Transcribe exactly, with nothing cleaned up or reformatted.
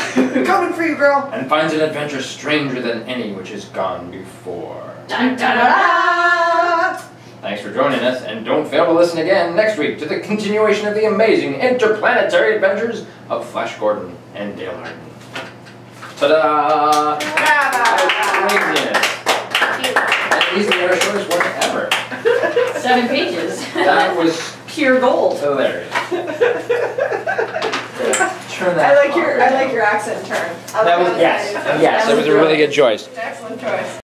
Coming for you, girl! And finds an adventure stranger than any which has gone before. Dun, dun, dun, dun. Thanks for joining us, and don't fail to listen again next week to the continuation of the amazing interplanetary adventures of Flash Gordon and Dale Martin. Ta-da! Craziness. And easily our shortest one ever. Seven pages. That was pure gold. hilarious. Turn that I like off. your I like your accent turn. That was yes, yes, that was a really good choice. Excellent choice.